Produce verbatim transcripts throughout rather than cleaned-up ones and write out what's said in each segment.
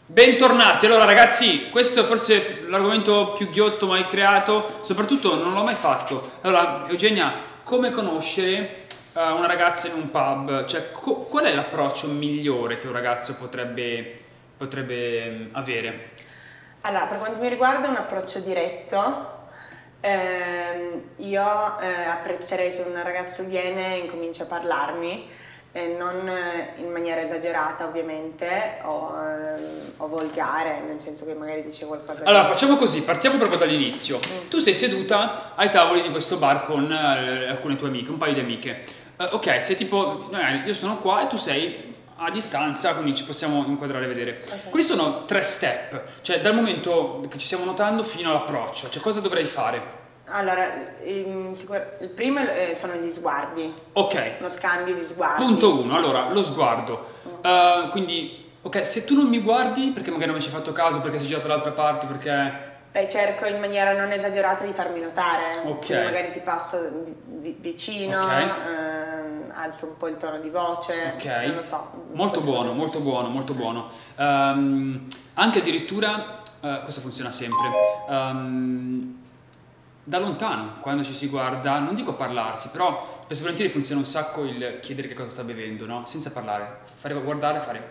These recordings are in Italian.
Bentornati, allora ragazzi, questo è forse l'argomento più ghiotto mai creato, soprattutto non l'ho mai fatto. Allora, Eugenia, come conoscere uh, una ragazza in un pub? Cioè, qual è l'approccio migliore che un ragazzo potrebbe, potrebbe avere? Allora, per quanto mi riguarda è un approccio diretto. Eh, io eh, apprezzerei se un ragazzo viene e incomincia a parlarmi. Eh, non in maniera esagerata ovviamente o, eh, o volgare, nel senso che magari dice qualcosa. Allora che... facciamo così, partiamo proprio dall'inizio. Mm. Tu sei seduta ai tavoli di questo bar con eh, alcune tue amiche, un paio di amiche. Uh, ok, sei tipo, magari io sono qua e tu sei a distanza, quindi ci possiamo inquadrare e vedere. Okay. Questi sono tre step, cioè dal momento che ci stiamo notando fino all'approccio, cioè cosa dovrei fare? Allora, il, il primo sono gli sguardi. Ok. Lo scambio di sguardi. Punto uno, allora, lo sguardo. Mm. Uh, quindi, ok, se tu non mi guardi, perché magari non mi ci hai fatto caso, perché sei girato dall'altra parte, perché... Beh, cerco in maniera non esagerata di farmi notare. Ok. Quindi magari ti passo di, di, vicino, okay. ehm, alzo un po' il tono di voce, ok. Non lo so. Molto buono, molto buono, molto buono. Um, anche addirittura, uh, questo funziona sempre, um, da lontano, quando ci si guarda, non dico parlarsi, però spesso e volentieri funziona un sacco il chiedere che cosa sta bevendo, no? Senza parlare, fare guardare, fare...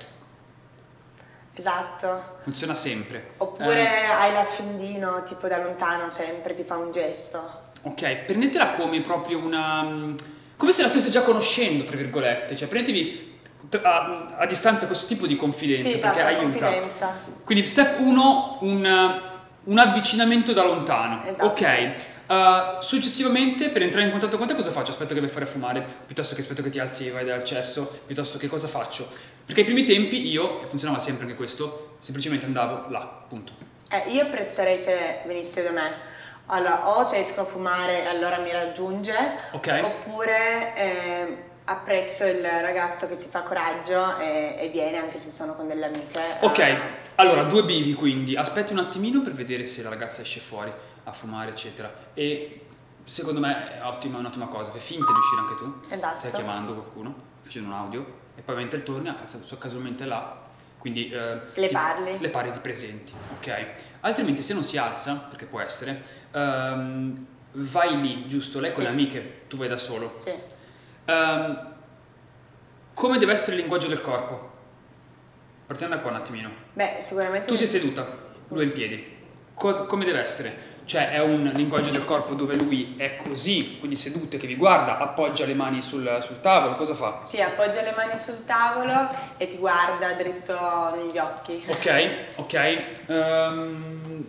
Esatto. Funziona sempre. Oppure eh. hai l'accendino, tipo da lontano sempre, ti fa un gesto. Ok, prendetela come proprio una... come se la stesse già conoscendo, tra virgolette, cioè prendetevi a, a distanza questo tipo di confidenza, sì, perché esatto, aiuta. Confidenza. Quindi step uno, un... un avvicinamento da lontano, esatto. Ok, uh, successivamente per entrare in contatto con te cosa faccio? Aspetto che vai a fare a fumare, piuttosto che aspetto che ti alzi e vai dal cesso, piuttosto che cosa faccio? Perché ai primi tempi io, e funzionava sempre anche questo, semplicemente andavo là, punto. Eh, io apprezzerei se venisse da me, allora o se esco a fumare allora mi raggiunge, okay. Oppure eh, apprezzo il ragazzo che si fa coraggio e, e viene anche se sono con delle amiche. Ok, a... allora due bivi quindi, aspetti un attimino per vedere se la ragazza esce fuori a fumare eccetera e secondo me è ottima, un'ottima cosa, fai finta di uscire anche tu, esatto. Stai chiamando qualcuno, facendo un audio e poi mentre torni a casa, casualmente là, quindi eh, le ti, parli, le parli, ti presenti, ok? Altrimenti se non si alza, perché può essere, um, vai lì, giusto? Lei con sì. le amiche, tu vai da solo. Sì. Um, come deve essere il linguaggio del corpo? Partiamo da qua un attimino. Beh, sicuramente... Tu sei seduta, lui è in piedi. Cosa, come deve essere? Cioè è un linguaggio del corpo dove lui è così, quindi seduto che vi guarda, appoggia le mani sul, sul tavolo, cosa fa? Sì, appoggia le mani sul tavolo e ti guarda dritto negli occhi. Ok, ok. Um...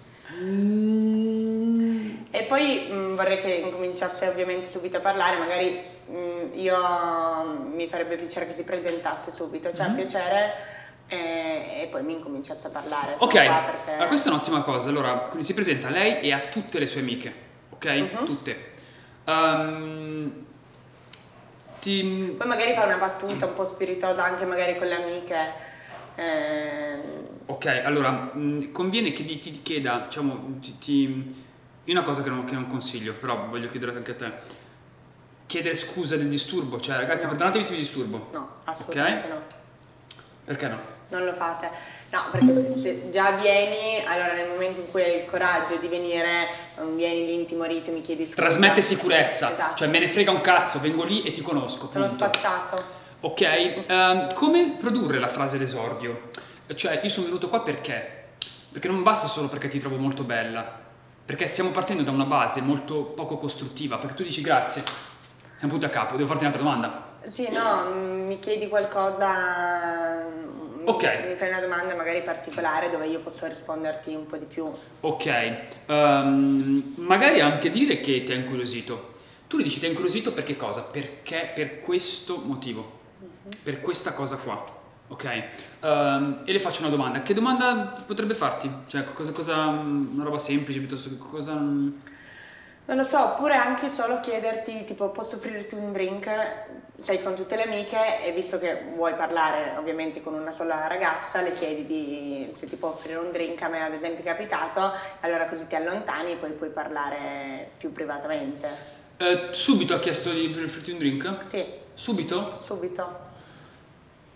E poi mh, vorrei che incominciasse ovviamente subito a parlare, magari mh, io mi farebbe piacere che si presentasse subito, cioè mm-hmm. piacere e, e poi mi incominciasse a parlare. Ok, perché... allora, questa è un'ottima cosa, allora quindi si presenta a lei e a tutte le sue amiche, ok? Mm-hmm. Tutte. Um, ti... Poi magari fa una battuta un po' spiritosa anche magari con le amiche. Eh... Ok, allora mh, conviene che ti, ti chieda, diciamo, ti... ti... Io una cosa che non, che non consiglio, però voglio chiedere anche a te. Chiedere scusa del disturbo, cioè ragazzi no. Perdonatevi se vi disturbo. No, assolutamente okay? no. Perché no? Non lo fate. No, perché se, se già vieni, allora nel momento in cui hai il coraggio di venire, non vieni lì intimorito e mi chiedi scusa. Trasmette sicurezza, esatto. Cioè me ne frega un cazzo, vengo lì e ti conosco. Sono punto. spacciato. Ok, um, come produrre la frase d'esordio? Cioè io sono venuto qua perché? Perché non basta solo perché ti trovo molto bella. Perché stiamo partendo da una base molto poco costruttiva, perché tu dici grazie, siamo punti a capo, devo farti un'altra domanda. Sì, no, mi chiedi qualcosa, ok. Mi fai una domanda magari particolare dove io posso risponderti un po' di più. Ok, um, magari anche dire che ti ha incuriosito. Tu le dici ti ha incuriosito perché cosa? Perché per questo motivo, uh-huh. per questa cosa qua. Ok, um, e le faccio una domanda. Che domanda potrebbe farti? Cioè, cosa, cosa, una roba semplice piuttosto che cosa... Non lo so, oppure anche solo chiederti, tipo, posso offrirti un drink? Sei con tutte le amiche e visto che vuoi parlare ovviamente con una sola ragazza, le chiedi di, se ti può offrire un drink, a me ad esempio è capitato, allora così ti allontani e poi puoi parlare più privatamente. Eh, subito ha chiesto di offrirti un drink? Sì. Subito? Subito.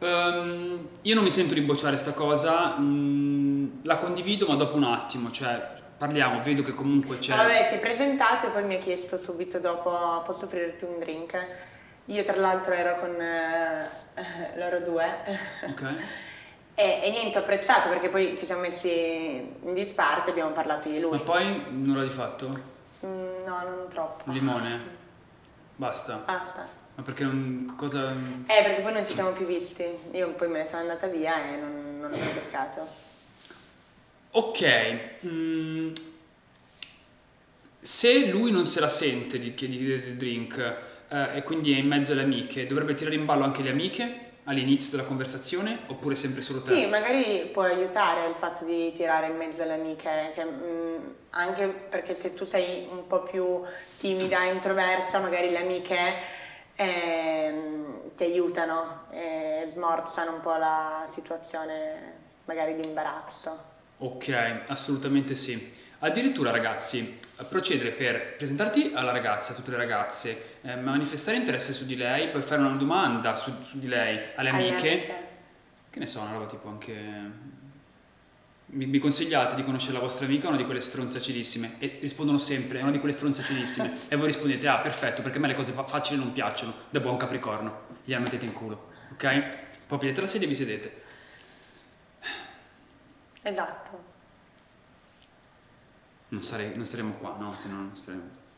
Um, io non mi sento di bocciare sta cosa, mm, la condivido ma dopo un attimo, cioè parliamo, vedo che comunque c'è... Vabbè, si è presentato e poi mi ha chiesto subito dopo, posso offrirti un drink? Io tra l'altro ero con eh, loro due. Ok. E, e niente, ho apprezzato perché poi ci siamo messi in disparte e abbiamo parlato di lui. Ma poi nulla di fatto? Mm, no, non troppo. Limone? Basta? Basta. Ma perché non... cosa... Eh, perché poi non ci siamo più visti. Io poi me ne sono andata via e non, non ho più beccato. Ok. Mm, se lui non se la sente di chiedere del drink eh, e quindi è in mezzo alle amiche, dovrebbe tirare in ballo anche le amiche all'inizio della conversazione oppure sempre solo te? Sì, magari può aiutare il fatto di tirare in mezzo alle amiche, che, mh, anche perché se tu sei un po' più timida, introversa, magari le amiche ehm, ti aiutano e smorzano un po' la situazione magari di imbarazzo. Ok, assolutamente sì. Addirittura ragazzi, procedere per presentarti alla ragazza, a tutte le ragazze, eh, manifestare interesse su di lei, poi fare una domanda su, su di lei alle Alle amiche, amiche. che ne so, una roba tipo anche... Mi, mi consigliate di conoscere la vostra amica, una di quelle stronze acidissime? E rispondono sempre, è una di quelle stronze acidissime. E voi rispondete, ah perfetto, perché a me le cose fa- facili non piacciono, da buon capricorno, gliela mettete in culo, ok? Poi pigliate la sedia e vi sedete. Esatto. Non, sarei, non saremo qua, no? Se no non saremo...